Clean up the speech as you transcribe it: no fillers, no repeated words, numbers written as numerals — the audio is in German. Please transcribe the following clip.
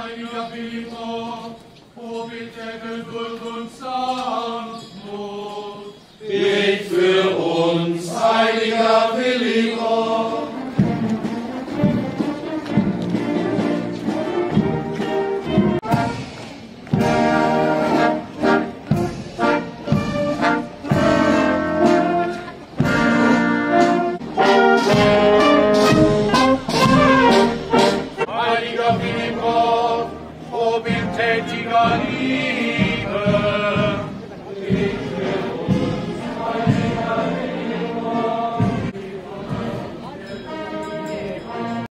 Heiliger Philippus, o bitte Geduld und Sanftmut. Bet für uns, heiliger Philippus. Heiliger Philippus, o tätiger Liebe.